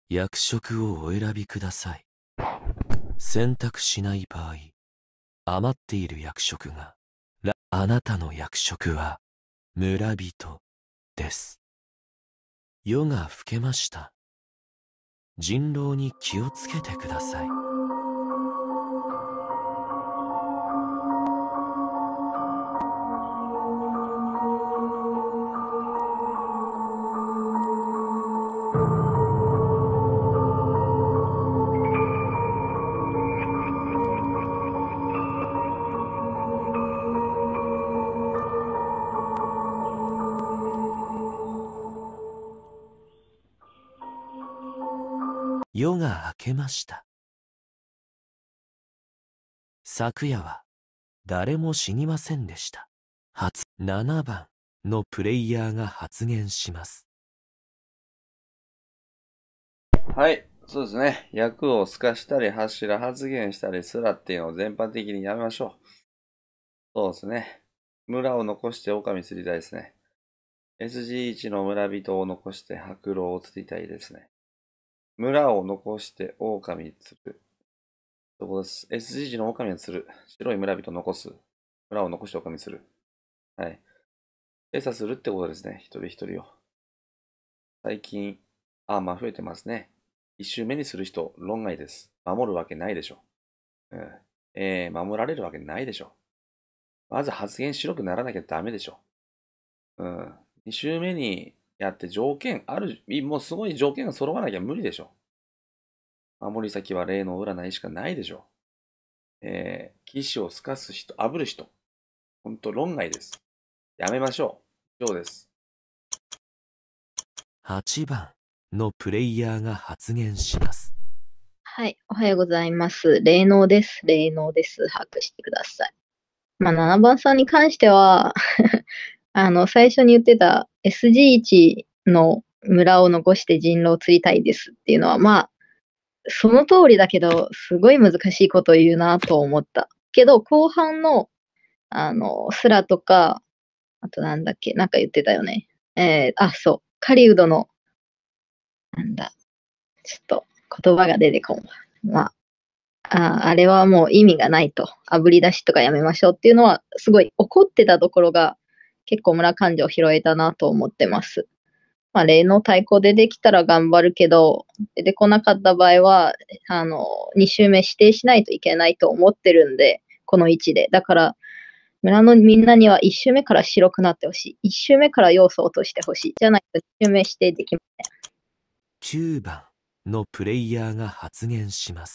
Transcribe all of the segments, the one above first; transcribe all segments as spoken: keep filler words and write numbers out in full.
役職をお選びください。選択しない場合、余っている役職が、あなたの役職は村人です。夜が更けました。人狼に気をつけてください。夜が明けました。昨夜は誰も死にませんでした。初ななばんのプレイヤーが発言します。 はい、そうですね。役を透かしたり、柱発言したりすらっていうのを全般的にやめましょう。そうですね。村を残して狼釣りたいですね。エスジーいち の村人を残して白狼を釣りたいですね。村を残して狼釣る。そこです。エスジーいち の狼を釣る。白い村人を残す。村を残して狼釣る。はい。精査するってことですね。一人一人を。最近、あ、まあ増えてますね。一周目にする人、論外です。守るわけないでしょ。うん。えー、守られるわけないでしょ。まず発言白くならなきゃダメでしょ。うん。二周目にやって条件ある、もうすごい条件が揃わなきゃ無理でしょ。守り先は例の占いしかないでしょ。えー、騎士を透かす人、炙る人。ほんと論外です。やめましょう。以上です。 はちばんのプレイヤーが発言します。 はい、おはようございます。霊能です。霊能です。把握してください。まあ、ななばんさんに関しては、あの、最初に言ってた エスジーいち の村を残して人狼を釣りたいですっていうのは、まあ、その通りだけど、すごい難しいことを言うなと思った。けど、後半の、あの、スラとか、あとなんだっけ、なんか言ってたよね。えー、あ、そう、狩人の、なんだ、ちょっと言葉が出てこんわ。まあ、ああれはもう意味がないと。炙り出しとかやめましょうっていうのは、すごい怒ってたところが、結構村感情を拾えたなと思ってます。まあ、例の対抗でできたら頑張るけど、出てこなかった場合は、あの、に周目指定しないといけないと思ってるんで、この位置で。だから、村のみんなにはいち周目から白くなってほしい。いち周目から要素を落としてほしい。じゃないとに周目指定できません。 きゅうばんのプレイヤーが発言します。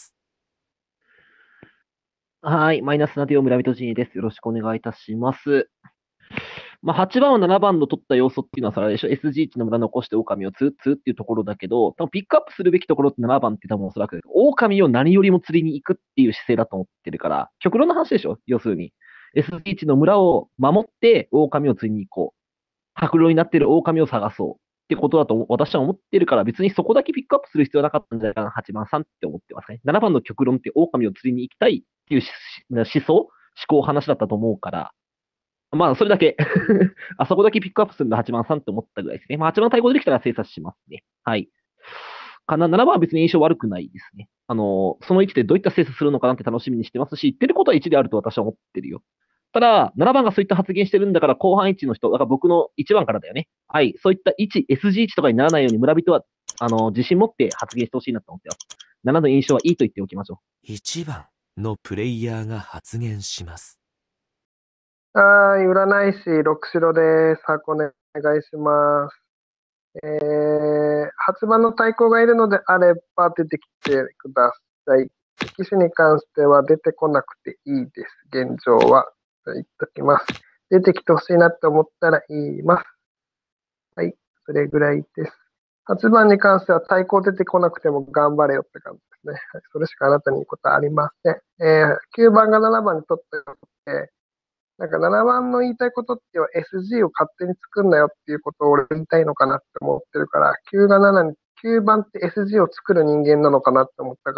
はい。マイナスなディオ村人陣営です。よろしくお願いいたします。まあ、はちばんはななばんの取った要素っていうのはさ、あれでしょ ?エスジーいち の村残して狼を釣る、釣るっていうところだけど、多分ピックアップするべきところってななばんって多分おそらく、狼を何よりも釣りに行くっていう姿勢だと思ってるから、極論の話でしょ要するに。エスジーいち の村を守って狼を釣りに行こう。白狼になっている狼を探そう。ってことだと私は思ってるから、別にそこだけピックアップする必要なかったんじゃないかな、はちばんさんって思ってますね。ななばんの極論って狼を釣りに行きたいっていう思想、思考、話だったと思うから、まあ、それだけあそこだけピックアップするのははちばんさんって思ったぐらいですね。まあ、はちばん対抗できたら精査しますね。はい。かな、ななばんは別に印象悪くないですね。あの、その位置でどういった精査するのかなって楽しみにしてますし、言ってることはいちであると私は思ってるよ。ただ、ななばんがそういった発言してるんだから、後半いちの人、だから僕のいちばんからだよね。はい。そういったいち、エスジーいち とかにならないように村人は、あの、自信持って発言してほしいなと思ってます。ななの印象はいいと言っておきましょう。いちばんのプレイヤーが発言します。 はい、占い師、六城です。お願いします。えー、はちばんの対抗がいるのであれば出てきてください。機種に関しては出てこなくていいです。現状は。言っときます。出てきてほしいなって思ったら言います。はい、それぐらいです。はちばんに関しては対抗出てこなくても頑張れよって感じですね。はい、それしかあなたに言うことはありません。えー、きゅうばんがななばんに取ったよってなんかななばんの言いたいことっていうのは エスジー を勝手に作んなよっていうことを俺言いたいのかなって思ってるから、きゅうがななに、きゅうばんって エスジー を作る人間なのかなって思ったから、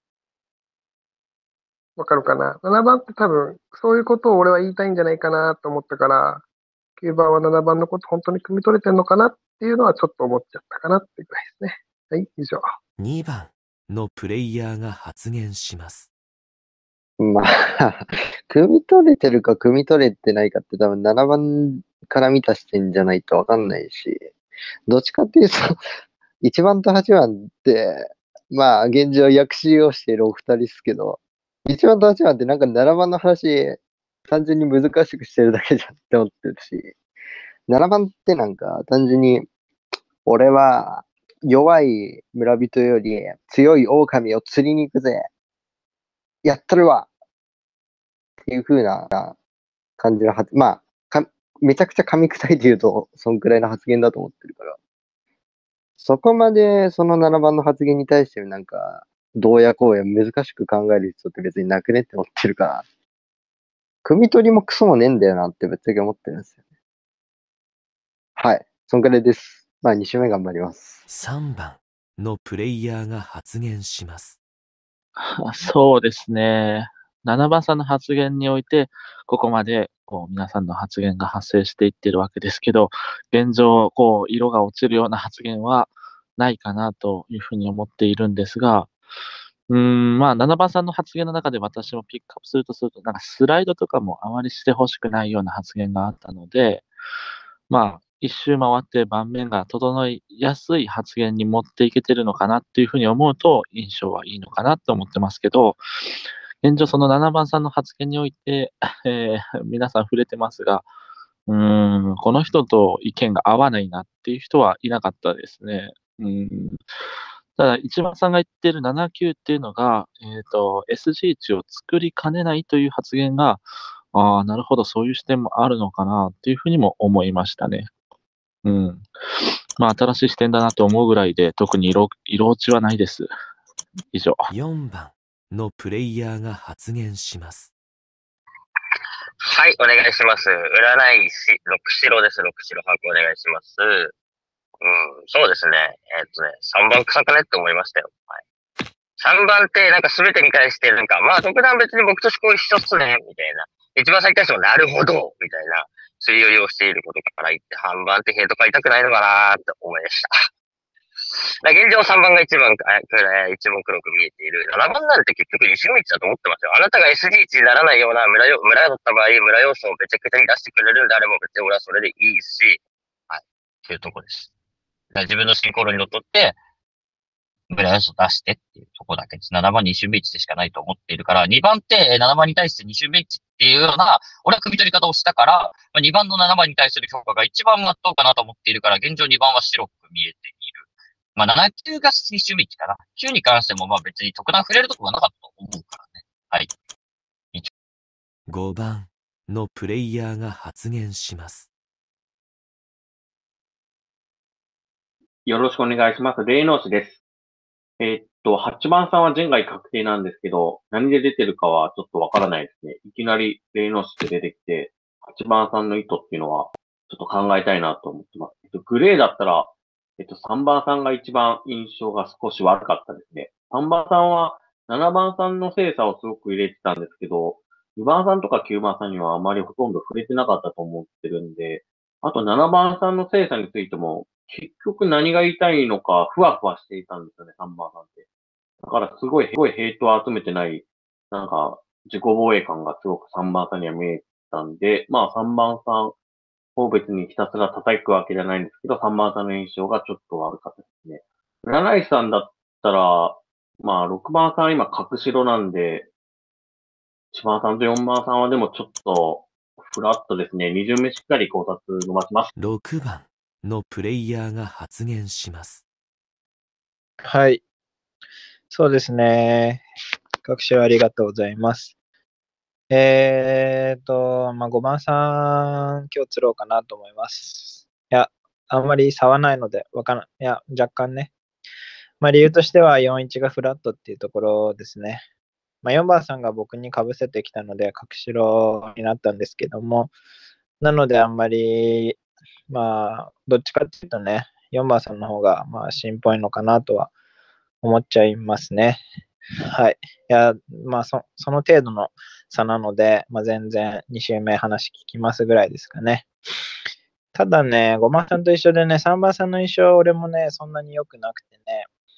わかるかな ?なな 番って多分、そういうことを俺は言いたいんじゃないかなと思ったから、きゅうばんはななばんのこと本当に汲み取れてんのかなっていうのはちょっと思っちゃったかなってぐらいですね。 はい、以上。 にばんのプレイヤーが発言します。 まあ、汲み取れてるか汲み取れてないかって多分ななばんから見た視点じゃないとわかんないし、どっちかっていうと、いちばんとはちばんって、まあ、現状躍進をしているお二人ですけど、いちばんとはちばんってなんかななばんの話、単純に難しくしてるだけじゃんって思ってるし、ななばんってなんか単純に、俺は弱い村人より強い狼を釣りに行くぜ。やっとるわっていう風な感じの発、まあ、かめちゃくちゃ噛み砕いて言うと、そんくらいの発言だと思ってるから、そこまでそのななばんの発言に対してなんか、どうやこうや難しく考える必要って別になくねって思ってるから、汲み取りもクソもねえんだよなってぶっちゃけ思ってるんですよね。はい。そんくらいです。まあに週目頑張ります。 さんばんのプレイヤーが発言します。 そうですね。ななばんさんの発言において、ここまでこう皆さんの発言が発生していってるわけですけど、現状、こう、色が落ちるような発言はないかなというふうに思っているんですが、うーん、まあ、ななばんさんの発言の中で私もピックアップするとすると、なんかスライドとかもあまりしてほしくないような発言があったので、まあ、一周回って盤面が整いやすい発言に持っていけてるのかなっていうふうに思うと、印象はいいのかなと思ってますけど、現状そのななばんさんの発言において、えー皆さん触れてますが、うーん、この人と意見が合わないなっていう人はいなかったですね。うん、ただ、一番さんが言ってるななきゅうっていうのが、えっと、エスジー 値を作りかねないという発言が、ああ、なるほど、そういう視点もあるのかなっていうふうにも思いましたね。うん。まあ、新しい視点だなと思うぐらいで、特に色、色落ちはないです。以上。 よんばんのプレイヤーが発言します。 はい、お願いします。占い師、六白です。六白把握お願いします。うん、そうですね。えーっとね、さんばん臭くねって思いましたよ。はい。さんばんってなんか全てに対してなんか、まあ特段別に僕と思考一緒っすね、みたいな。一番最初になるほど、みたいな、すり寄りをしていることから言って、半番ってヘイト買いたくないのかなーって思いました。だから現状さんばんが一番、あくらい一番黒く見えている。ななばんなんて結局西道だと思ってますよ。あなたが エスジー 値にならないような村よ、村が取った場合、村要素をめちゃくちゃに出してくれるんであれば別に俺はそれでいいし、はい。っていうところです。だから自分の進行論にのっとって、村要素出してっていうところだけです。ななばんに周目値でしかないと思っているから、にばんってななばんに対してに周目値っていうような、俺は組み取り方をしたから、まあ、にばんのななばんに対する評価が一番まっとうかなと思っているから、現状にばんは白く見えている。まあ、ななきゅうがに周目値かな。きゅうに関してもまあ別に特段触れるところがなかったと思うからね。はい。 ごばんのプレイヤーが発言します。 よろしくお願いします。霊能師です。えーっと、はちばんさんは前回確定なんですけど、何で出てるかはちょっとわからないですね。いきなり霊能師って出てきて、はちばんさんの意図っていうのはちょっと考えたいなと思ってます。えっと、グレーだったら、えっと、さんばんさんが一番印象が少し悪かったですね。さんばんさんはななばんさんの精査をすごく入れてたんですけど、にばんさんとかきゅうばんさんにはあまりほとんど触れてなかったと思ってるんで、あとななばんさんの精査についても、結局何が言いたいのか、ふわふわしていたんですよね、さんばんさんって。だからすごい、すごいヘイトを集めてない、なんか、自己防衛感がすごくさんばんさんには見えたんで、まあさんばんさんを別にひたすら叩くわけじゃないんですけど、さんばんさんの印象がちょっと悪かったですね。占い師さんだったら、まあろくばんさん今角白なんで、いちばんさんとよんばんさんはでもちょっと、フラットですね。に巡目しっかり考察伸ばします。 ろくばんのプレイヤーが発言します。 はい。そうですね。各種ありがとうございます。えーと、まあ、ごばんさん、今日釣ろうかなと思います。いや、あんまり差はないので、わからん。いや、若干ね。まあ、理由としてはよんいちがフラットっていうところですね。まあ、よんばんさんが僕に被せてきたので、角白になったんですけども、なのであんまり、まあ、どっちかっていうとね、よんばんさんの方が、まあ、芯っぽいのかなとは思っちゃいますね。はい。いや、まあそ、その程度の差なので、まあ、全然に週目話聞きますぐらいですかね。ただね、ごばんさんと一緒でね、さんばんさんの印象は俺もね、そんなに良くなくてね、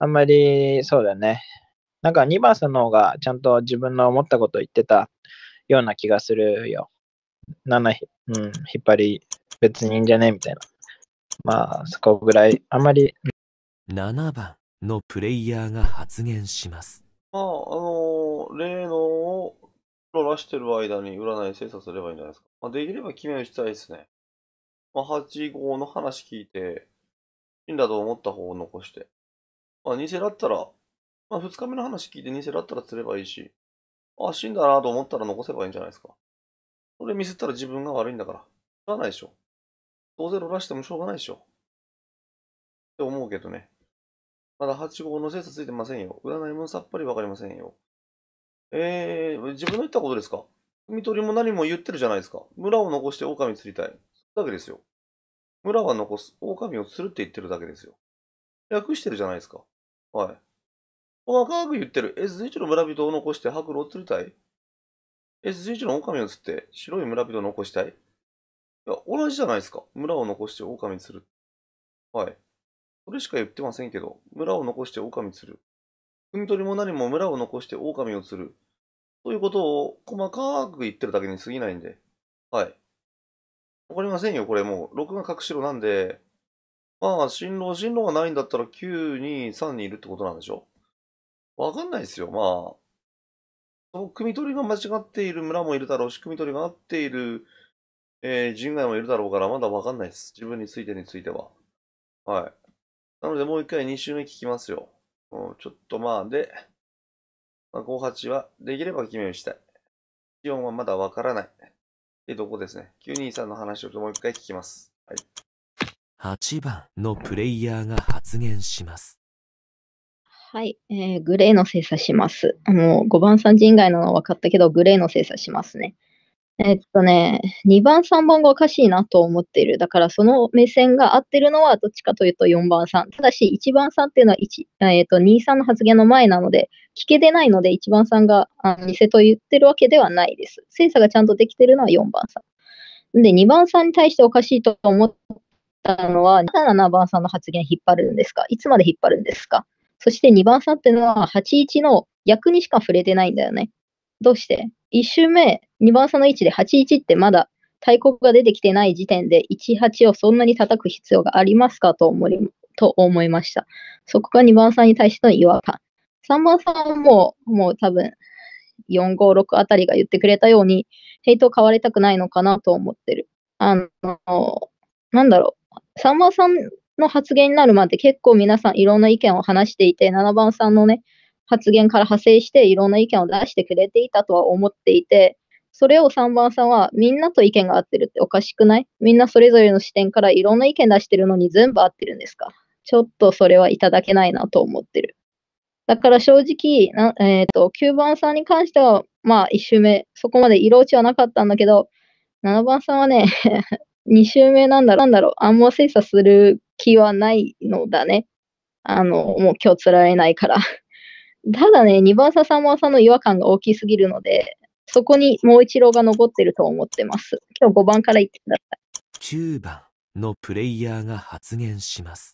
あんまり、そうだね。なんかにばんさんの方がちゃんと自分の思ったことを言ってたような気がするよ。なな、うん、引っ張り別にいいんじゃねみたいな。まあ、そこぐらい、あんまり。 ななばんのプレイヤーが発言します。 まあ、あのー、例のをロラしてる間に占い精査すればいいんじゃないですか。まあ、できれば決め打ちたいですね。まあ、はちごうの話聞いて、死んだと思った方を残して。まあ、偽だったら、まあ、ふつかめの話聞いて偽だったらすればいいし、あ、死んだなと思ったら残せばいいんじゃないですか。それミスったら自分が悪いんだから。しょうがないでしょ。どうせロラしてもしょうがないでしょ。って思うけどね。まだはちごうの精査ついてませんよ。占いもさっぱりわかりませんよ。えー、自分の言ったことですか？汲み取りも何も言ってるじゃないですか。村を残して狼釣りたい。だけですよ。村は残す。狼を釣るって言ってるだけですよ。略してるじゃないですか。はい。細かく言ってる。エスジーワン の村人を残して白露を釣りたい。エスジーワン の狼を釣って白い村人を残したい。いや、同じじゃないですか。村を残して狼釣る。はい。それしか言ってませんけど、村を残して狼釣る。汲み取りも何も村を残して狼を釣る。そういうことを細かく言ってるだけに過ぎないんで。はい。わかりませんよ。これもう、録画隠しろなんで、まあ、新郎、新郎がないんだったらきゅうにさんにいるってことなんでしょ？わかんないですよ。まあ、その汲み取りが間違っている村もいるだろうし、汲み取りが合っている、えー、人外もいるだろうから、まだわかんないです。自分についてについては。はい。なので、もう一回に週目聞きますよ。うん、ちょっとまあ、で、まあ、ごじゅうはちはできれば決め打ちたい。気温はまだわからない。ってとこですね。きゅうにさんの話をもう一回聞きます。はい。 はちばんのプレイヤーが発言します。 はい、えー、グレーの精査します。あの、ごばんさん人外なのは分かったけど、グレーの精査しますね。えっとね、にばん、さんばんがおかしいなと思っている。だからその目線が合ってるのはどっちかというとよんばんさん。ただしいちばんさんっていうのはいち、えっと、にさんの発言の前なので、聞けてないのでいちばんさんがあ偽と言ってるわけではないです。精査がちゃんとできてるのはよんばんさん。で、にばんさんに対しておかしいと思ったのは、なぜななばんさんの発言引っ張るんですか？いつまで引っ張るんですか？そしてにばんさんっていうのははちいちの逆にしか触れてないんだよね。どうして？ いち 周目、にばんさんの位置ではちいちってまだ大国が出てきてない時点でいちはちをそんなに叩く必要がありますかと思いと思いました。そこがにばんさんに対しての違和感。さんばんさんももう多分よん、ご、ろくあたりが言ってくれたようにヘイトを買われたくないのかなと思ってる。あの、なんだろう。さんばんさんの発言になるまで結構皆さんいろんな意見を話していて、ななばんさんのね、発言から派生していろんな意見を出してくれていたとは思っていて、それをさんばんさんはみんなと意見が合ってるっておかしくない？みんなそれぞれの視点からいろんな意見出してるのに全部合ってるんですか？ちょっとそれはいただけないなと思ってる。だから正直、なえっと、きゅうばんさんに関しては、まあいち周目、そこまで色落ちはなかったんだけど、ななばんさんはね、に周目なんだろう、なんだろう、あんま精査する気はないのだね。あの、もう今日釣られないから。ただね、にばんさん、さんばんさんの違和感が大きすぎるので、そこにもう一郎が残ってると思ってます。今日ごばんから言ってください。 きゅうばんのプレイヤーが発言します。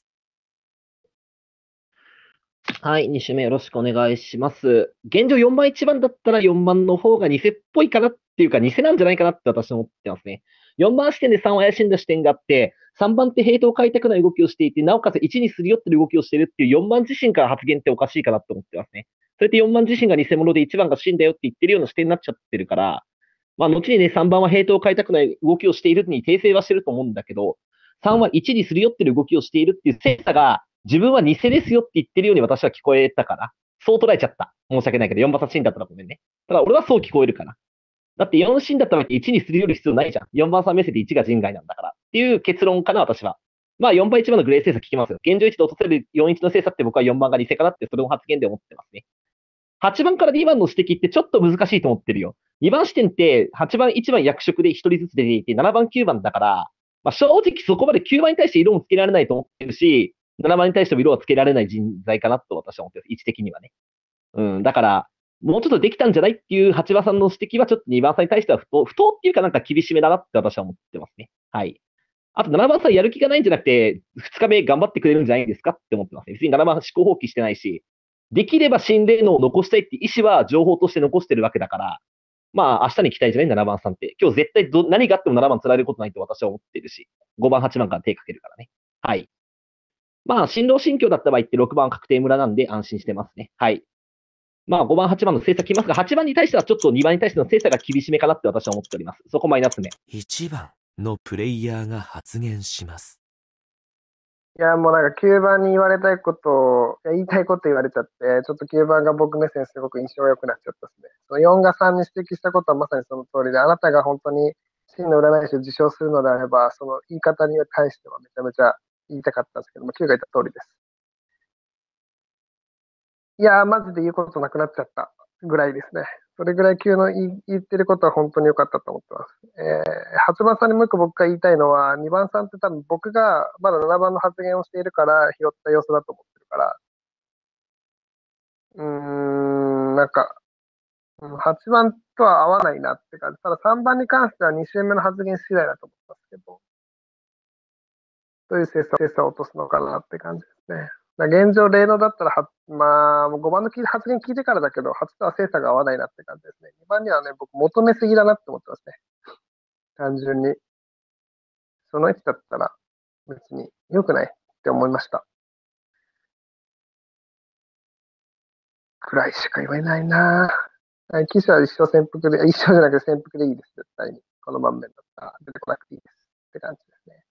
はい、に週目よろしくお願いします。現状よんばんいちばんだったらよんばんの方が偽っぽいかなっていうか、偽なんじゃないかなって私は思ってますね。よんばん視点でさんを怪しんだ視点があって、さんばんってヘイトを買いたくない動きをしていて、なおかついちにすり寄ってる動きをしているっていうよんばん自身から発言っておかしいかなって思ってますね。それってよんばん自身が偽物でいちばんが死んだよって言ってるような視点になっちゃってるから、まあ、後にね、さんばんはヘイトを買いたくない動きをしているに訂正はしてると思うんだけど、さんはいちにすり寄ってる動きをしているっていう精査が、自分は偽ですよって言ってるように私は聞こえたから、そう捉えちゃった。申し訳ないけど、よんばんさんシーンだったらごめんね。ただ俺はそう聞こえるかな。だってよんシーンだったらいちにすり寄る必要ないじゃん。よんばんさん目線でいちが人外なんだから。っていう結論かな、私は。まあよんばんいちばんのグレー精査聞きますよ。現状いちで落とせるよんいちの精査って僕はよんばんが偽かなってそれも発言で思ってますね。はちばんからにばんの指摘ってちょっと難しいと思ってるよ。にばん視点ってはちばん、いちばん役職でひとりずつ出ていて、ななばん、きゅうばんだから、まあ、正直そこまできゅうばんに対して色もつけられないと思ってるし、ななばんに対しても色はつけられない人材かなと私は思ってます。位置的にはね。うん。だから、もうちょっとできたんじゃないっていうはちばんさんの指摘はちょっとにばんさんに対しては不当、不当っていうかなんか厳しめだなって私は思ってますね。はい。 あとななばんさんやる気がないんじゃなくて、ふつかめ頑張ってくれるんじゃないですかって思ってますね。別にななばん思考放棄してないし、できれば新霊能を残したいって意思は情報として残してるわけだから、まあ明日に期待じゃないななばんさんって。今日絶対ど何があってもななばん釣られることないと私は思ってるし、ごばん、はちばんから手かけるからね。はい。まあ、新郎新居だった場合ってろくばんは確定村なんで安心してますね。はい。まあ、ごばん、はちばんの精査来ますが、はちばんに対してはちょっとにばんに対しての精査が厳しめかなって私は思っております。そこマイナスね。 いちばんのプレイヤーが発言します。 いや、もうなんかきゅうばんに言われたいことを、いや言いたいこと言われちゃって、ちょっときゅうばんが僕目線すごく印象が良くなっちゃったですね。そのよんがさんに指摘したことはまさにその通りで、あなたが本当に真の占い師を自称するのであれば、その言い方に対してはめちゃめちゃ言いたかったんですけども、きゅうが言った通りです。いやー、マジで言うことなくなっちゃったぐらいですね。それぐらい急の言言ってることは本当に良かったと思ってます。えー、はちばんさんにもう一個僕が言いたいのは、にばんさんって多分僕がまだななばんの発言をしているから拾った要素だと思ってるから、うーん、なんか、はちばんとは合わないなって感じ。たださんばんに関してはに週目の発言次第だと思いますけど、どういう精査精査を落とすのかなって感じですね。現状、例のだったらは、まあ、ごばんの発言聞いてからだけど、はちとは精査が合わないなって感じですね。にばんにはね、僕、求めすぎだなって思ってますね。単純に。その位置だったら、別に良くないって思いました。くらいしか言えないなぁ。騎士は一生潜伏で、一生じゃなくて潜伏でいいです、絶対に。この盤面だったら出てこなくていいです。って感じですね。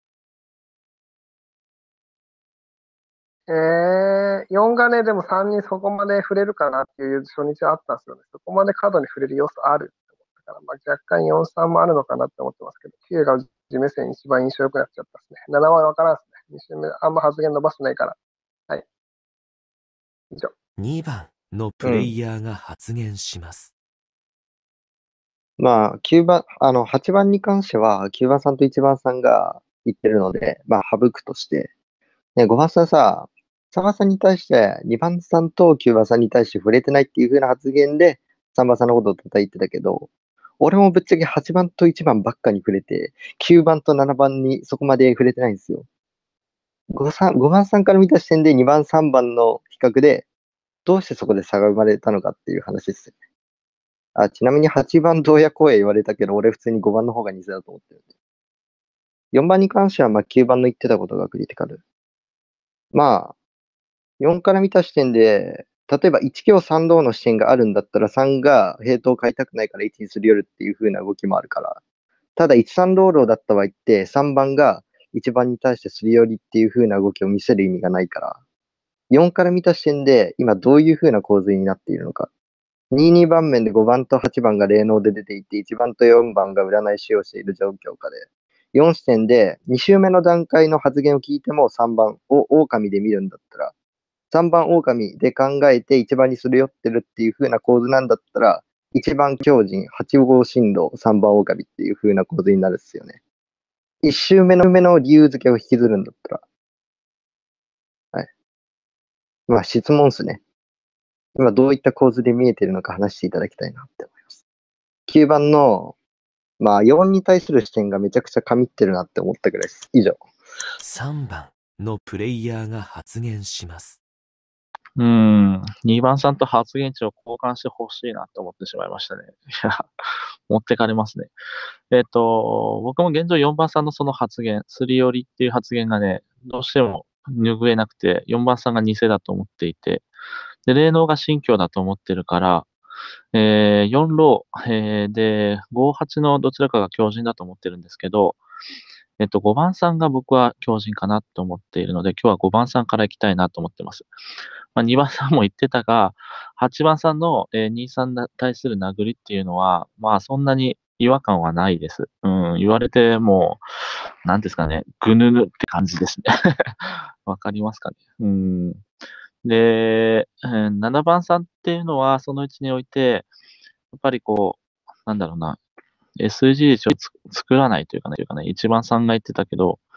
えー、よんがね、でもさんにそこまで触れるかなっていう初日はあったんですよね。そこまで過度に触れる要素あるって思ったから、まあ、若干よんさんもあるのかなって思ってますけど、きゅうが自目線一番印象良くなっちゃったですね。ななはわからんですね。に週目あんま発言伸ばしてないから。はい。以上。 にばんのプレイヤーが発言します。 うん、まあ、きゅうばん、あの、はちばんに関しては、きゅうばんさんといちばんさんが言ってるので、まあ、省くとして、ね、ごばんさんさ、さんばんさんに対して、にばんさんときゅうばんさんに対して触れてないっていう風な発言で、さんばんさんのことを叩いてたけど、俺もぶっちゃけはちばんといちばんばっかに触れて、きゅうばんとななばんにそこまで触れてないんですよ。ごばんさんから見た視点でにばん、さんばんの比較で、どうしてそこで差が生まれたのかっていう話ですよね。あ、ちなみにはちばんどうやこうや言われたけど、俺普通にごばんの方が偽だと思ってるんで。よんばんに関しては、まあきゅうばんの言ってたことがクリティカル。まあ、よんから見た視点で、例えばいち強さんローの視点があるんだったらさんがヘイトを買いたくないからいちにするよるっていう風な動きもあるから、ただいちさんローローだった場合ってさんばんがいちばんに対してすり寄りっていう風な動きを見せる意味がないから、よんから見た視点で今どういう風な構図になっているのか。に、にばん面でごばんとはちばんが霊能で出ていて、いちばんとよんばんが占い使用している状況下で、よん視点でに週目の段階の発言を聞いてもさんばんを狼で見るんだったら、さんばん狼で考えていちばんにすり寄ってるっていう風な構図なんだったら、いちばん強靭、はち号進路、さんばん狼っていう風な構図になるっすよね。いち週目の目の理由付けを引きずるんだったら。はい。まあ質問っすね。今どういった構図で見えているのか話していただきたいなって思います。きゅうばんの、まあよんに対する視点がめちゃくちゃ神ってるなって思ったぐらいです。以上。 さんばんのプレイヤーが発言します。 うーん、にばんさんと発言値を交換してほしいなって思ってしまいましたね。いや、持ってかれますね。えっ、と、僕も現状よんばんさんのその発言、すり寄りっていう発言がね、どうしても拭えなくて、よんばんさんが偽だと思っていて、で、霊能が新教だと思ってるから、えー、よんロー、えー、で、ご、はちのどちらかが強靭だと思ってるんですけど、えっと、ごばんさんが僕は強靭かなと思っているので、今日はごばんさんから行きたいなと思ってます。まあ、にばんさんも言ってたが、はちばんさんの、えー、にさんに対する殴りっていうのは、まあそんなに違和感はないです。うん、言われてもう、なんですかね、ぐぬぬって感じですね。わかりますかね。うん。で、えーななばんさんっていうのは、そのうちにおいて、やっぱりこう、なんだろうな、エスジー をつ作らないというかね、というかね、一番さんが言ってたけど、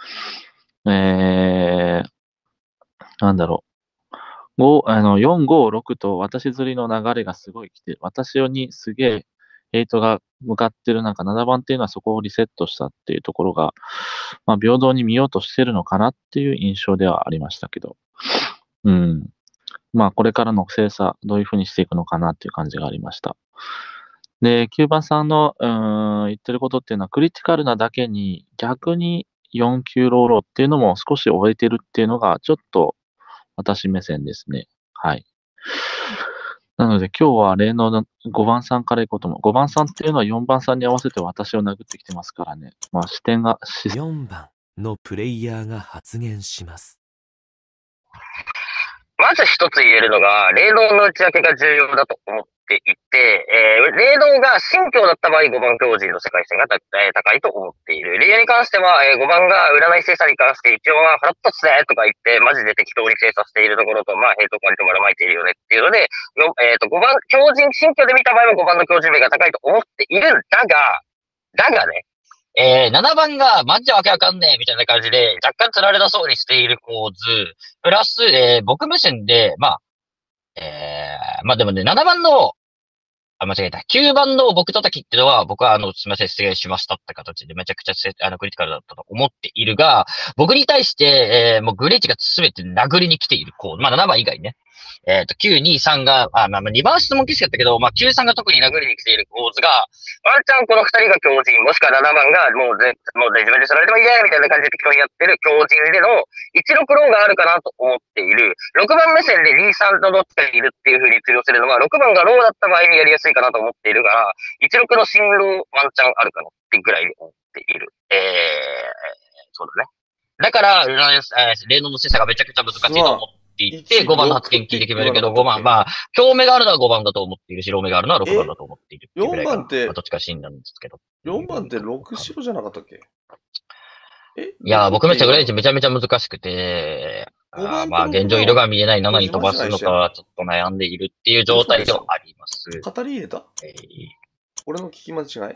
えー、なんだろう。ごあのよん、ご、ろくと私釣りの流れがすごい来て、私にすげえヘイトが向かってるなんかななばんっていうのはそこをリセットしたっていうところが、まあ、平等に見ようとしてるのかなっていう印象ではありましたけど、うん。まあ、これからの精査、どういうふうにしていくのかなっていう感じがありました。で、きゅうばんさんの、うーん、言ってることっていうのは、クリティカルなだけに、逆によん級ローローっていうのも少し終えてるっていうのが、ちょっと私目線ですね。はい。なので今日は例のごばんさんからいこうと思う。ごばんさんっていうのはよんばんさんに合わせて私を殴ってきてますからね。まあ視点が、しよんばんのプレイヤーが発言します。 まず一つ言えるのが、霊能の内訳が重要だと思っていて、えー、霊能が神教だった場合、ごばん強人の世界線が高いと思っている。霊野に関しては、えー、ごばんが占い精査に関して一応は払ったっすねとか言って、マジで適当に精査しているところと、まあ、ヘイト割とばらまいているよねっていうので、えっと、ごばん、強人、神教で見た場合もごばんの強人名が高いと思っているんだが、だがね、えー、ななばんがマジでわけわかんねえみたいな感じで、若干釣られだそうにしている構図、プラス、えー、僕目線で、まあ、えー、まあでもね、ななばんの、あ、間違えた。きゅうばんの僕叩きっていうのは、僕はあの、すみません、失礼しましたって形でめちゃくちゃせあのクリティカルだったと思っているが、僕に対して、えー、もうグレーチがすべて殴りに来ているこう、まあななばん以外ね。えっ、ー、と、きゅう、に、さんが、あ、まあ、にばん質問機種やったけど、まあ、きゅう、さんが特に殴りに来ている構図が、ワンチャンこのふたりが強人、もしくはななばんが、もうぜ、もう自分でそられてもいいやみたいな感じで適当にやってる強人での、いちろくローがあるかなと思っている。ろくばん目線でに、さんとどっちかにいるっていう風に釣り寄せるのは、ろくばんがローだった場合にやりやすいかなと思っているから、いちろくの新ローワンチャンあるかなってぐらいに思っている。えー、そうだね。だから、霊能の精査がめちゃくちゃ難しいと思って、言って、ごばんの発言聞いて決めるけど、ごばん、まあ、強めがあるのはごばんだと思っているし、ローめがあるのはろくばんだと思っているっていうぐらいかな。よんばんって、まあ、どっちか死んだんですけど。 よんばんってろく白じゃなかったっけ？ えいや、僕めっちゃグレーチめちゃめちゃ難しくて、あまあ、現状色が見えないななに飛ばすのか、ちょっと悩んでいるっていう状態ではあります。 語り入れた、えー、俺の聞き間違い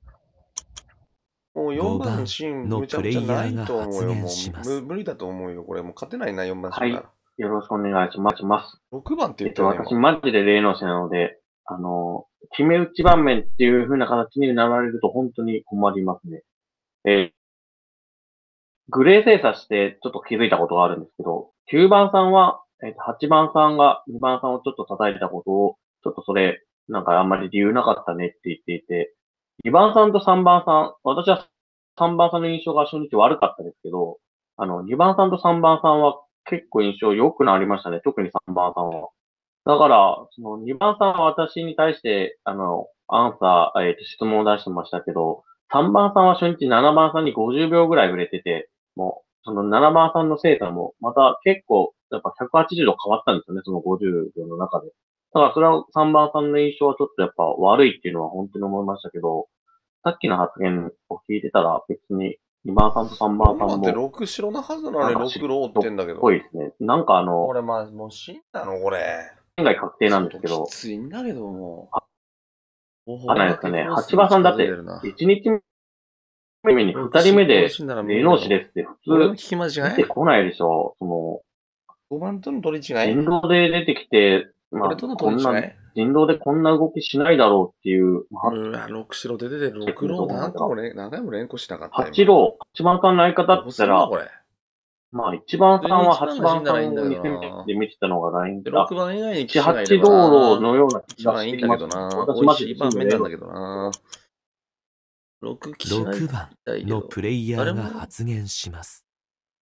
もうよんばんシーンむちゃくちゃないと思うよ。もう無理だと思うよ。これもう勝てないな、よんばんシーンから。 はい。よろしくお願いします。 ろくばんって言ってたね。 えっと、私、マジで霊能者なので、あの、決め打ち盤面っていう風な形になられると本当に困りますね。えー、グレー精査してちょっと気づいたことがあるんですけど、きゅうばんさんは、えっと、はちばんさんがにばんさんをちょっと叩いたことを、ちょっとそれ、なんかあんまり理由なかったねって言っていて、にばんさんとさんばんさん、私はさんばんさんの印象が初日悪かったですけど、あの、にばんさんとさんばんさんは結構印象良くなりましたね。特にさんばんさんは。だから、そのにばんさんは私に対して、あの、アンサー、えっと、質問を出してましたけど、さんばんさんは初日ななばんさんにごじゅうびょうぐらい触れてて、もう、そのななばんさんの精査も、また結構、やっぱひゃくはちじゅうど変わったんですよね、そのごじゅうびょうの中で。だからそれはさんばんさんの印象はちょっとやっぱ悪いっていうのは本当に思いましたけど、さっきの発言を聞いてたら別ににばんさんとさんばんさんも。 よんばんってろく白なはずなのにろくローってんだけど。 ぽいですね。なんかあの。 これまあもう死んだのこれ。 現在確定なんですけど。 きついんだけども。 あ、ないですかね。はちばんさんだって、いちにちめにふたりめで霊能師ですって普通聞き間違い出てこないでしょ。その、 ごばんとの取り違い人狼で出てきて、まあ、こんな、人狼でこんな動きしないだろうっていう。 うわ、ろく白で出てろくロー何回も連何回も連呼しなかった。 はちロー、はちばんさんの相方って言ったら、まあいちばんさんははちばんさんをに戦目で見てたのがないんだ。 ろくばん以外にきはち道路のような気がしています。私マジいちばんめなんだけどな。ろくばんのプレイヤーが発言します。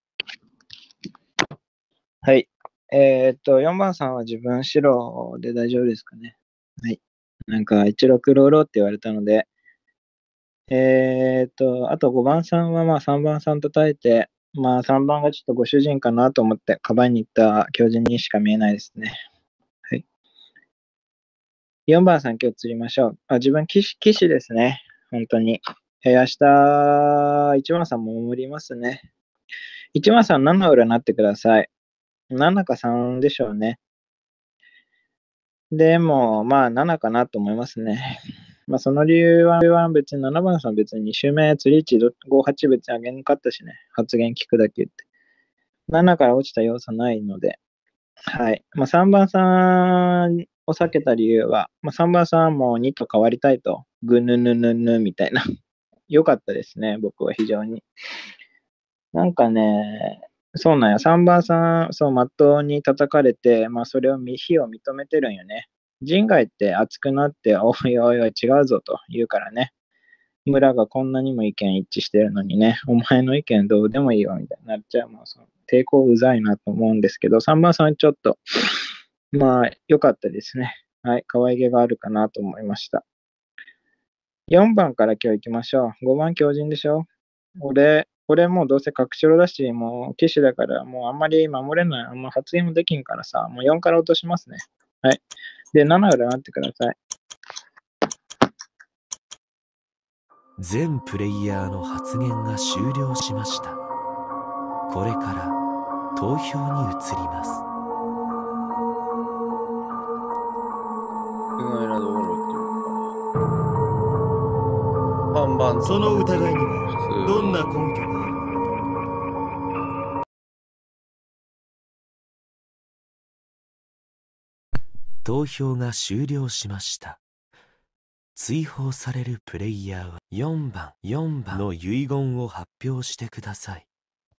はい。えー、っと、よんばんさんは自分白で大丈夫ですかね。はい。なんか、いちろくローローって言われたので、えー、っと、あとごばんさんはまあさんばんさんと耐えて、まあさんばんがちょっとご主人かなと思ってカバンに行った強人にしか見えないですね。はい。よんばんさん今日釣りましょう。あ、自分騎士、騎士ですね。本当に。えー、明日、いちばんさんも守りますね。いちばんさんなな占ってください。ななかさんでしょうね。でも、まあななかなと思いますね。まあその理由は別にななばんさん別にに周目釣りいちごはち別に上げなかったしね。発言聞くだけ言って。ななから落ちた要素ないので。 はい。まあ、さんばんさんを避けた理由は、まあ、さんばんさんはもうにと変わりたいと、ぐぬぬぬぬみたいな。良かったですね、僕は非常に。なんかね、そうなんや、さんばんさん、そう、まっとうに叩かれて、まあ、それをみ、非を認めてるんよね。人外って熱くなって、おいおいおい、違うぞと言うからね。村がこんなにも意見一致してるのにね、お前の意見どうでもいいよ、みたいになっちゃう。もうその抵抗うざいなと思うんですけど、さんばんさんはちょっと、まあ、良かったですね。はい、可愛げがあるかなと思いました。よんばんから今日行きましょう。ごばん強靭でしょ。俺、俺もうどうせ隠しろだし、もう騎士だから、もうあんまり守れない、あんま発言もできんからさ、もうよんから落としますね。はい。で、なな占ってください。 全プレイヤーの発言が終了しました。これから投票に移ります。 意外なところっていうか。看板その疑いにはどんな根拠がある？ 投票が終了しました。追放されるプレイヤーはよんばん、よんばんの遺言を発表してください。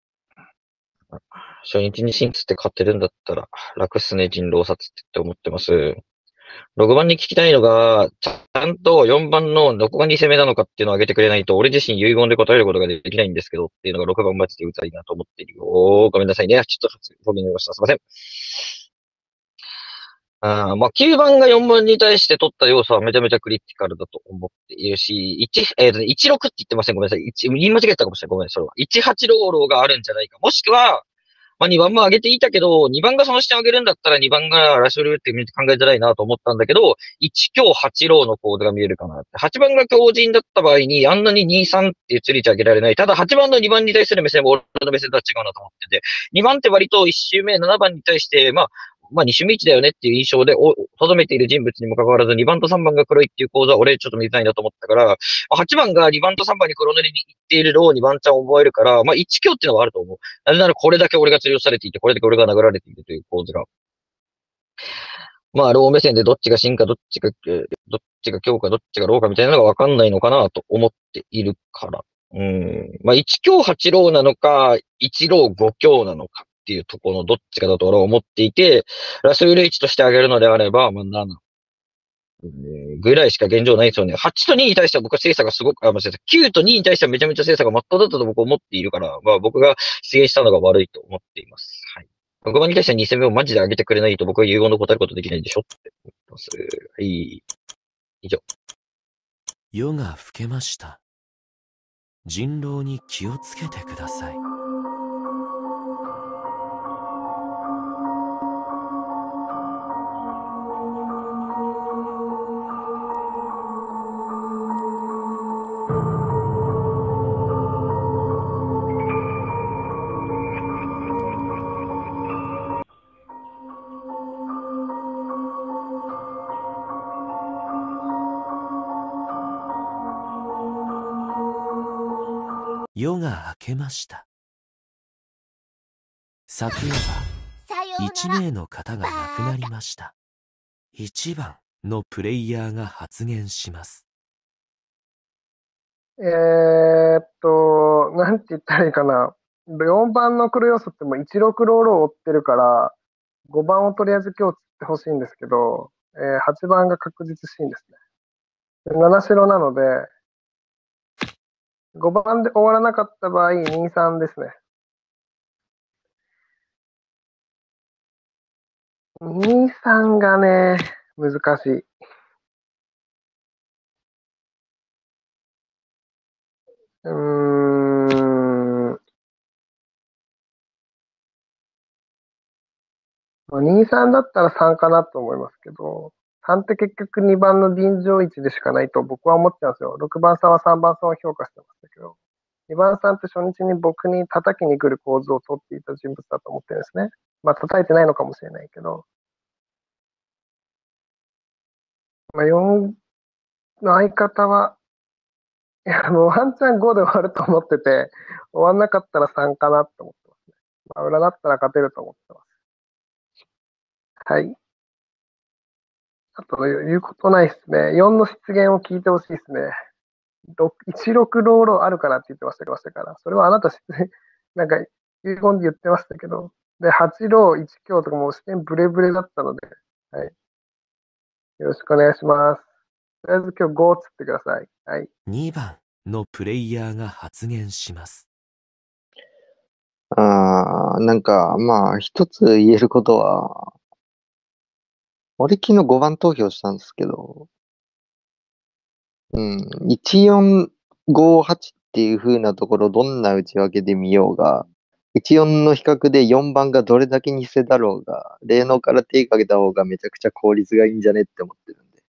初日にシンツって勝ってるんだったら、楽っすね、人狼殺ってって思ってます。ろくばんに聞きたいのが、ちゃんとよんばんのどこがに攻めなのかっていうのを挙げてくれないと、俺自身遺言で答えることができないんですけどっていうのがろくばんマジでうざいなと思っているよ。ごめんなさいね。ちょっとごめんなさい。すいません。あーまあ、きゅうばんがよんばんに対して取った要素はめちゃめちゃクリティカルだと思っているし、いち、えっとね、いちろくって言ってません。ごめんなさい。いち言い間違えたかもしれない。ごめん、それは。いちはちローローがあるんじゃないか。もしくは、まあ、にばんも上げていたけど、にばんがその視点を上げるんだったらにばんがラッシュルって考えづらいなと思ったんだけど、いち強はちローのコードが見えるかなって。はちばんが強靭だった場合に、あんなにに、さんっていう釣り値上げられない。ただはちばんのにばんに対する目線も俺の目線とは違うなと思ってて、にばんって割といち周目ななばんに対して、まあ、まあに周目いちだよねっていう印象で、お、とどめている人物にもかかわらず、にばんとさんばんが黒いっていう構図は俺ちょっと見たいなと思ったから、はちばんがにばんとさんばんに黒塗りに行っているローにワンチャン覚えるから、まあいち強っていうのはあると思う。なぜならこれだけ俺が釣りをされていて、これだけ俺が殴られているという構図が。まあ、ロー目線でどっちが進化、どっちが、えーどっちが強か、どっちがローかみたいなのがわかんないのかなと思っているから。うん。まあ、いち強はちローなのか、いちローご強なのかっていうところのどっちかだと俺は思っていて、ラスウルいちとしてあげるのであれば、まあ、なな。えーぐらいしか現状ないですよね。はちとにに対しては僕は精査がすごく、あ、間違えた。きゅうとにに対してはめちゃめちゃ精査が真っ当だったと僕は思っているから、まあ僕が出現したのが悪いと思っています。はい。ろくばんに対してはに戦目をマジで上げてくれないと僕は遺言で答えることできないでしょって思ってます。はい。以上。 夜が更けました。人狼に気をつけてください。夜が明けました。昨夜はいち名の方が亡くなりました。いちばんのプレイヤーが発言します。 えーっと、なんて言ったらいいかな。よんばんの黒要素ってもういちろくロールを追ってるから、ごばんをとりあえず今日釣ってほしいんですけど、えーはちばんが確実しいんですね。なな白なので、ごばんで終わらなかった場合、に、さんですね。に、さんがね、難しい。うーん。に、さんだったらさんかなと思いますけど、さんって結局にばんの臨場位置でしかないと僕は思っちゃうんですよ。ろくばんさんはさんばんさんを評価してましたけど、にばんさんって初日に僕に叩きに来る構図を取っていた人物だと思ってるんですね。まあ叩いてないのかもしれないけど、まあ、よんの相方は、いや、もうワンチャンごで終わると思ってて、終わんなかったらさんかなって思ってますね。まあ、裏だったら勝てると思ってます。 はい。あと、言うことないですね。よんの出現を聞いてほしいですね。いちろくローローあるからって言ってましたから、それはあなた、なんか、遺言で言ってましたけど、で、はちローいち強とかもう視点ブレブレだったので、はい。よろしくお願いします。とりあえず今日ごつってください。はい。 にばんのプレイヤーが発言します。 あー、なんか、まあ、一つ言えることは、俺昨日ごばん投票したんですけど、うん、いちよんごはちっていう風なところどんな内訳で見ようが、いちよんの比較でよんばんがどれだけ偽だろうが、霊能から手かけた方がめちゃくちゃ効率がいいんじゃねって思ってるんで。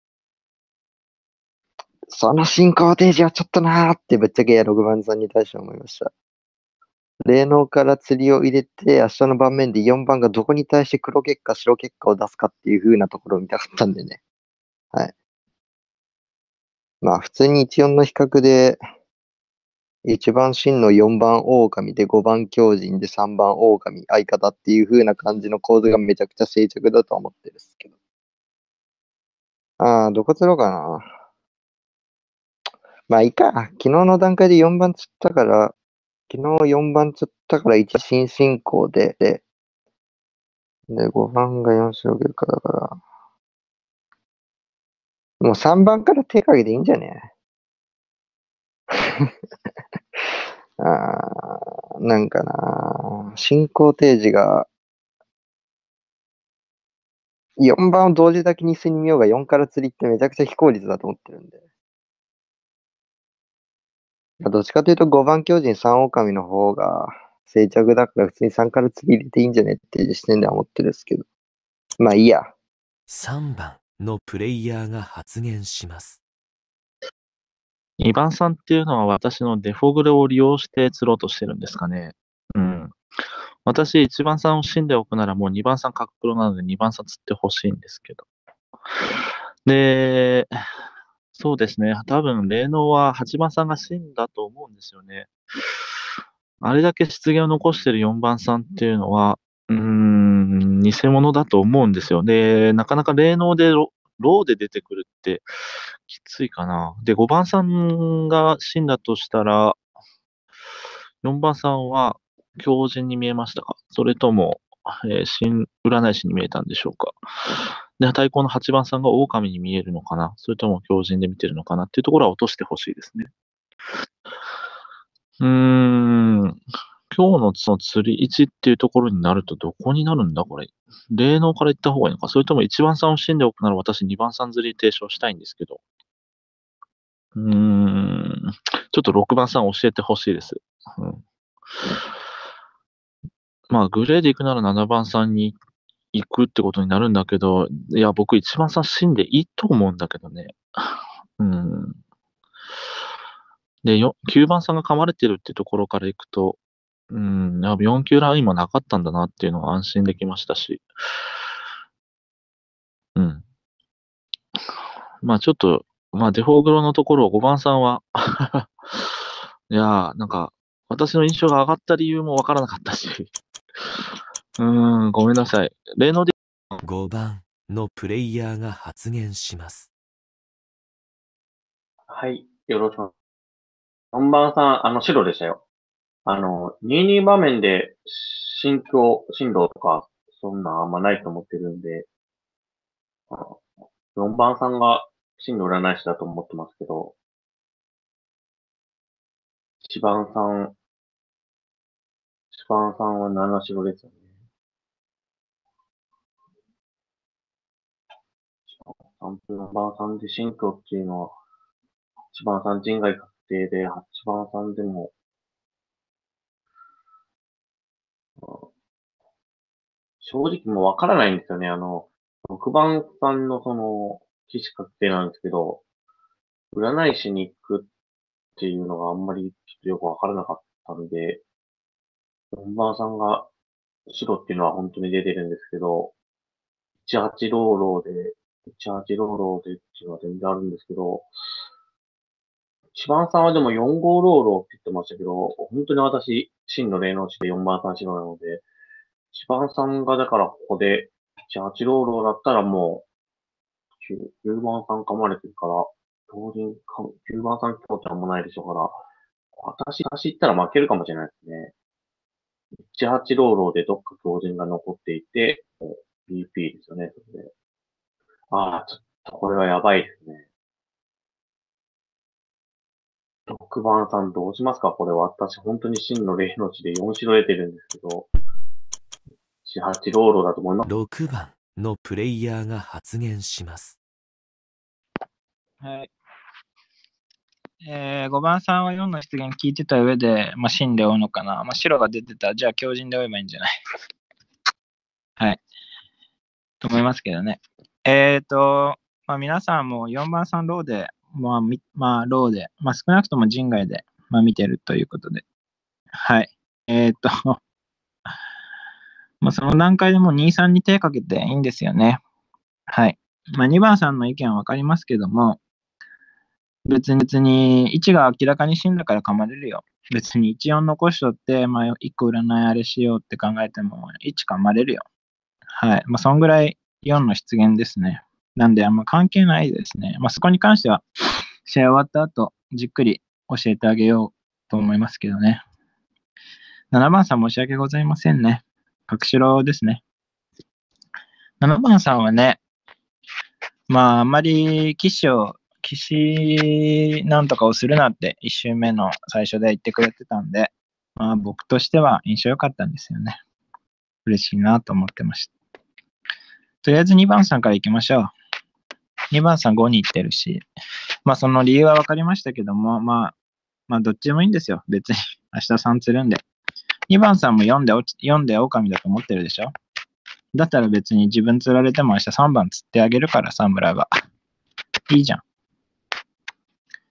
その進行提示はちょっとなーってぶっちゃけろくばんさんに対して思いました。霊能から釣りを入れて、明日の盤面でよんばんがどこに対して黒結果、白結果を出すかっていう風なところを見たかったんでね。はい。まあ普通にいちよんの比較で、いちばん真のよんばん狼でごばん狂人でさんばん狼相方っていう風な感じの構図がめちゃくちゃ静着だと思ってるんですけど。ああ、どこ釣ろうかな。まあいいか。昨日の段階でよんばん釣ったから、昨日よんばん釣ったからいち新進行で、で、でごばんがよん白結果だから、もうさんばんから手かけていいんじゃねあーなんかな、進行提示が、よんばんを同時だけにしてみようがよんから釣りってめちゃくちゃ非効率だと思ってるんで。どっちかというとごばん狂人さん狼の方が静着だから普通にさんから釣り入れていいんじゃねっていう視点では思ってるんですけど。まあいいや。 さんばんのプレイヤーが発言します。 にばんさんっていうのは私のデフォグレを利用して釣ろうとしてるんですかね。うん。私、いちばんさんを死んでおくならもうにばんさん角黒なのでにばんさん釣ってほしいんですけど。で、そうですね。多分、霊能ははちばんさんが死んだと思うんですよね。あれだけ出現を残してるよんばんさんっていうのは、うーん、偽物だと思うんですよ。で、なかなか霊能でロ、ローで出てくるってきついかな。で、ごばんさんが死んだとしたら、よんばんさんは狂人に見えましたか？それとも、えー新占い師に見えたんでしょうか？で、対抗のはちばんさんが狼に見えるのかな？それとも狂人で見てるのかなっていうところは落としてほしいですね。うーん。今日のその釣りいちっていうところになるとどこになるんだこれ。霊能から行った方がいいのかそれともいちばんさんを死んでおくなら私にばんさん釣り提唱したいんですけど。うーん。ちょっとろくばんさん教えてほしいです。うん、まあ、グレーで行くならななばんさんに行くってことになるんだけど、いや、僕いちばんさん死んでいいと思うんだけどね。うん。で、よきゅうばんさんが噛まれてるってところから行くと、うん、やっぱよん級ラインもなかったんだなっていうのは安心できましたし、うん。まあちょっと、まあデフォグロのところをごばんさんはいやー、なんか、私の印象が上がった理由もわからなかったし、うーん、ごめんなさい。例ので、 ごばんのプレイヤーが発言します。 はい。よろしく。よんばんさん、あの、白でしたよ。あの、にじゅうに場面で、心境、振動とか、そんなんあんまないと思ってるんで、あのよんばんさんが真の占い師だと思ってますけど、いちばんさん、いちばんさんはなな白ですよね。さんとよんばんさんで新居っていうのは、いちばんさん人外確定で、はちばんさんでも、正直もうわからないんですよね。あの、ろくばんさんのその、起死確定なんですけど、占い師に行くっていうのがあんまりちょっとよくわからなかったんで、よんばんさんが白っていうのは本当に出てるんですけど、いちはちローローで、いちはちローローでっていうのは全然あるんですけど、いちばんさんはでもよんごローローって言ってましたけど、本当に私、真の霊能師でよんばんさん白なので、いちばんさんがだからここでなな、はちローローだったらもう、きゅう、きゅうばんさん噛まれてるから、同人か、きゅうばんさん強ちゃんもないでしょうから、私、私行ったら負けるかもしれないですね。いち、はちローローでどっか強人が残っていて、ビーピー ですよね、それで。ああ、ちょっとこれはやばいですね。ろくばんさんどうしますかこれは私、本当に真の霊の地でよん白出てるんですけど、いち、はちローローだと思います。 ろくばんのプレイヤーが発言します。 はい。えー、ごばんさんはよんの出現聞いてた上で、まあ、真で追うのかな。まあ、白が出てたら、じゃあ強靭で追えばいいんじゃないはい。と思いますけどね。えっ、ー、と、まあ、皆さんもよんばんさんローで、まあ、みまあ、ローで、まあ、少なくとも人外で、まあ、見てるということで。はい。えっ、ー、と、まあ、その段階でもうに、さんに手かけていいんですよね。はい。まあ、にばんさんの意見はわかりますけども、別に、別に、いちが明らかに死んだから噛まれるよ。別にいち、よん残しとって、まあ、いっこ占いあれしようって考えても、いち噛まれるよ。はい。まあ、そんぐらいよんの出現ですね。なんで、あんま関係ないですね。まあ、そこに関しては、試合終わった後、じっくり教えてあげようと思いますけどね。ななばんさん申し訳ございませんね。隠しろですね。ななばんさんはね、まあ、あんまり騎士を、騎士なんとかをするなっていっ周目の最初で言ってくれてたんで、まあ僕としては印象良かったんですよね。嬉しいなと思ってました。とりあえずにばんさんから行きましょう。にばんさんごに行ってるし、まあその理由は分かりましたけども、まあ、まあどっちでもいいんですよ。別に明日さん釣るんで。にばんさんもよんで、よんで狼だと思ってるでしょ。だったら別に自分釣られても明日さんばん釣ってあげるからさ、村が。いいじゃん。何 ?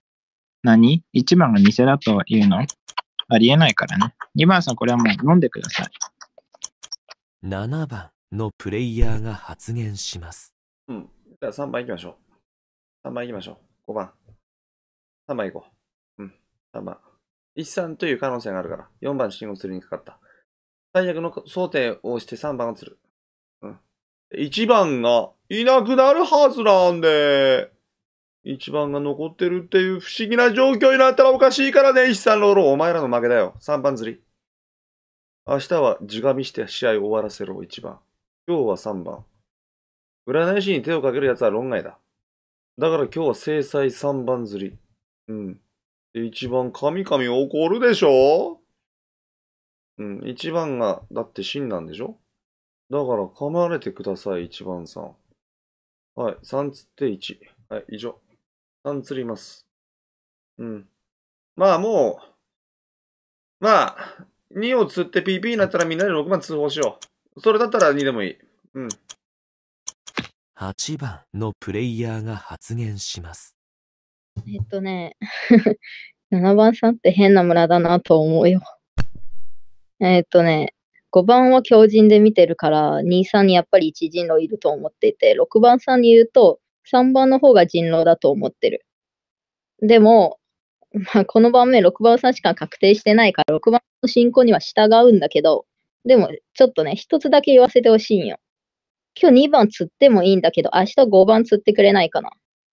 いち 番が偽だというのありえないからね。にばんさんこれはもう飲んでください。 ななばんのプレイヤーが発言します。 うん。じゃあさんばん行きましょう。さんばん行きましょう。ごばん。さんばん行こう。うん。さんばん。いち、さんという可能性があるから。よんばん信号釣りにかかった。最悪の想定をしてさんばんを釣る。うん。いちばんがいなくなるはずなんで、いちばんが残ってるっていう不思議な状況になったらおかしいからね、いち、さんローロー。お前らの負けだよ。さんばん釣り。明日は地紙して試合終わらせろ、いちばん。今日はさんばん。占い師に手をかける奴は論外だ。だから今日は制裁さんばん釣り。うん。で、いちばん神々怒るでしょうん。いちばんが、だって死んだんでしょだから噛まれてください、いちばんさん。はい。さん釣っていち。はい、以上。さん釣ります。うん。まあもう、まあ、にを釣って ピーピー になったらみんなでろくばん通報しよう。それだったらにでもいい。うん。 はちばんのプレイヤーが発言します。 えっとね、ななばんさんって変な村だなと思うよ。えっとね、ごばんは強靭で見てるから、に、さんにやっぱりいち人狼いると思っていて、ろくばんさんに言うと、さんばんの方が人狼だと思ってる。でも、まあ、この盤面ろくばんさんしか確定してないから、ろくばんの進行には従うんだけど、でも、ちょっとね、一つだけ言わせてほしいんよ。今日にばん釣ってもいいんだけど、明日ごばん釣ってくれないかな。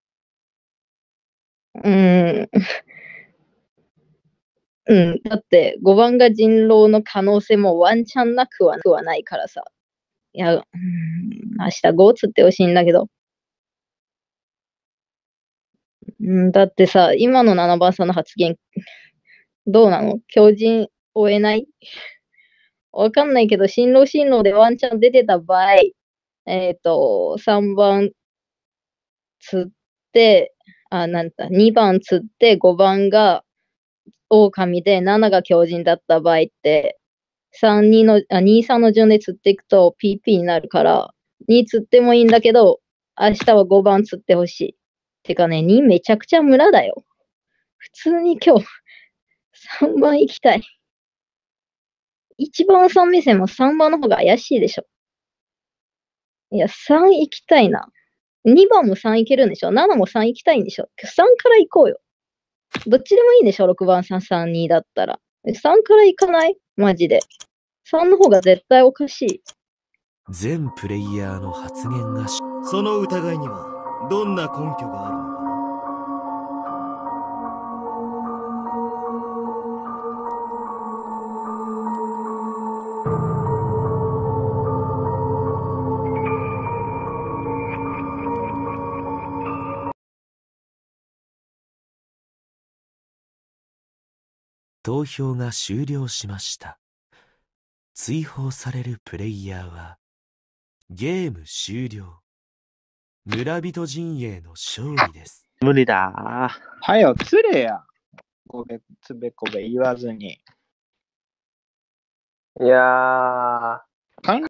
うーん。うん。だって、ごばんが人狼の可能性もワンチャンなくはないからさ。いや、うん、明日ご釣ってほしいんだけど。うん、だってさ、今のななばんさんの発言、どうなの？強靭追えない？わかんないけど、新郎新郎でワンチャン出てた場合、えっと、さんばん釣って、あ、なんだ、にばん釣ってごばんが狼でななが強靭だった場合って、さん、にの、あ、に、さんの順で釣っていくと ピーピー になるから、に釣ってもいいんだけど、明日はごばん釣ってほしい。てかね、にめちゃくちゃ村だよ。普通に今日、さんばん行きたい。いちばんさん目線もさんばんの方が怪しいでしょ。いや、さん行きたいな。にばんもさん行けるんでしょ ?なな もさん行きたいんでしょ ?さん から行こうよ。どっちでもいいんでしょ ?ろくばんさん、さん、にだったら。さんから行かないマジで。さんの方が絶対おかしい。 全プレイヤーの発言がしその疑いにはどんな根拠があるのかな。 投票が終了しました。追放されるプレイヤーはゲーム終了。村人陣営の勝利です。 無理だ。 はよ、つれや。こべ、つべこべ言わずに。 いやー。